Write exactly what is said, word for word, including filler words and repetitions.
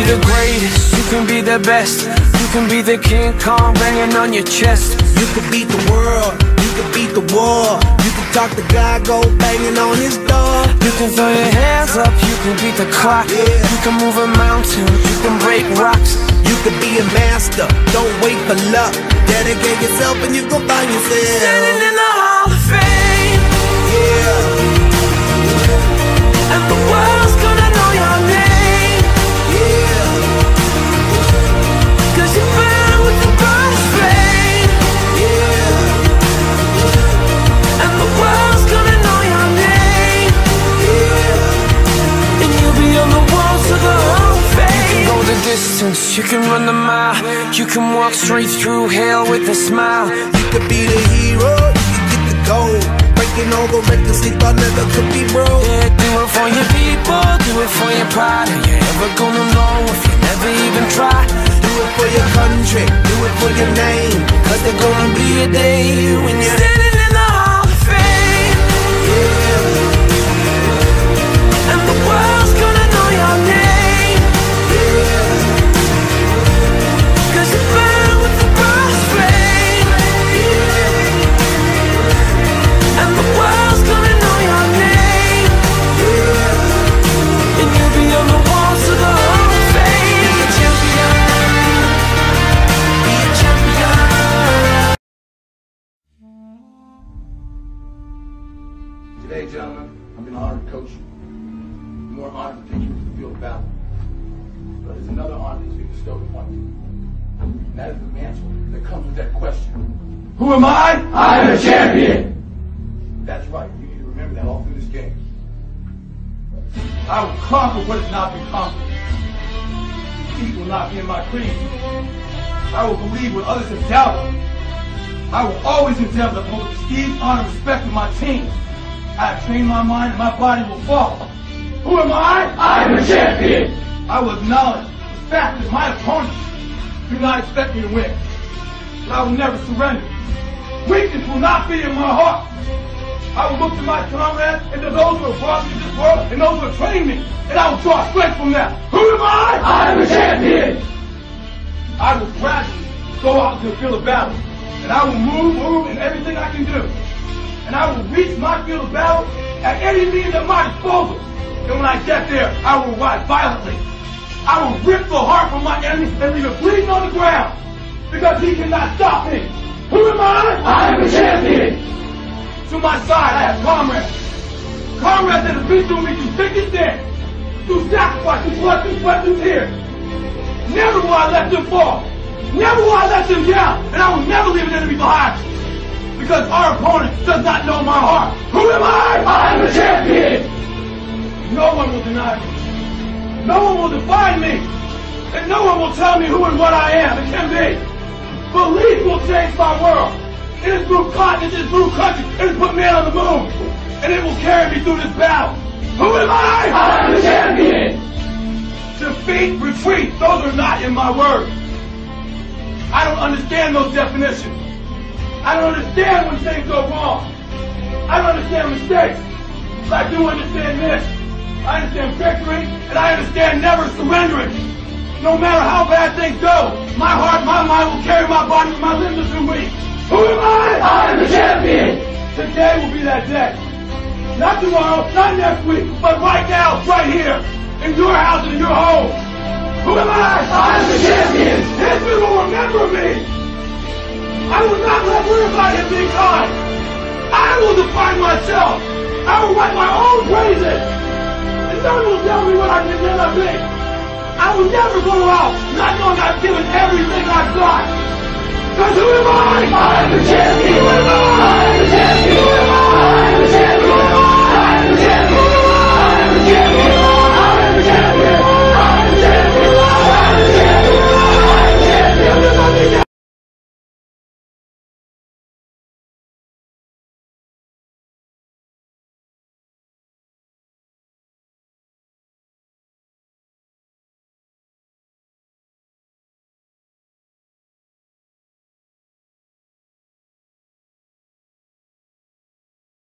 be the greatest, you can be the best. You can be the King Kong banging on your chest. You can beat the world, you can beat the war. You can talk to God, go banging on his door. You can throw your hands up, you can beat the clock. Yeah. You can move a mountain, you can break rocks. You can be a master, don't wait for luck. Dedicate yourself and you gon' find yourself standing in the Hall of Fame. Yeah. And the world's gonna know your name. Yeah. Cause you burn with the brightest flame. Yeah. And the world's gonna know your name. Yeah. And you'll be on the walls of the Hall of Fame. You can go the distance, you can run the mile. You can walk straight through hell with a smile. You could be the hero, you can get the gold. Breaking all the records they thought never could be broke. Yeah, do it for your people, do it for your pride. Are you ever gonna know if you never even try? Do it for your country, do it for your name. Cause there's gonna be a day when you're standing in the Hall of Fame. Yeah. And the world's gonna know your name. Yeah. Cause you burn with the brightest flame. Yeah. And the world's gonna know your name. Yeah. And you'll be on the walls of the Hall of Fame. Be a champion. Be a champion. Today, gentlemen, I'm been honored to coach you. More honored to take you to the field of battle. But there's another honor that's been bestowed upon you. And that is the mantle that comes with that question. Who am I? I'm a champion! That's right. You need to remember that all through this game. I will conquer what has not been conquered. Defeat will not be in my creed. I will believe what others have doubted. I will always endeavor to hold the prestige, honor, and respect of my team. I have trained my mind and my body will follow. Who am I? I'm a champion! I will acknowledge the fact that my opponents do not expect me to win. But I will never surrender. Weakness will not be in my heart. I will look to my comrades and to those who have brought me to this world and those who have trained me, and I will draw strength from them. Who am I? I'm a champion! I will gradually go out into the field of battle, and I will move, move in everything I can do. And I will reach my field of battle at any means at my disposal. And when I get there, I will ride violently. I will rip the heart from my enemy and leave it bleeding on the ground. Because he cannot stop me. Who am I? I'm a champion! To my side, I have comrades. Comrades that have been through me through thick and thin. Through sacrifice, through blood, through sweat, through tears. Never will I let them fall. Never will I let them down. And I will never leave an enemy behind. Because our opponent does not know my heart. Who am I? I'm a champion! No one will deny me. No one will define me. And no one will tell me who and what I am and can be. Belief will change my world. It has moved continents, it has moved countries, it has put man on the moon. And it will carry me through this battle. Who am I? I'm the champion! Defeat, retreat, those are not in my words. I don't understand those definitions. I don't understand when things go wrong. I don't understand mistakes. But I do understand this. I understand victory, and I understand never surrendering. No matter how bad things go, my heart, my mind will carry my body when my limbs are too weak. Who am I? I'm the champion! Today will be that day. Not tomorrow, not next week, but right now, right here, in your house and in your home. Who am I? I'm the champion! History will remember me! I will not let whereby it be kind. I will define myself. I will write my own praises. And no one will tell me what I can never be. I will never go out not knowing I've given everything I've got. Because who am I? I'm the champion. Who am I? I'm the champion.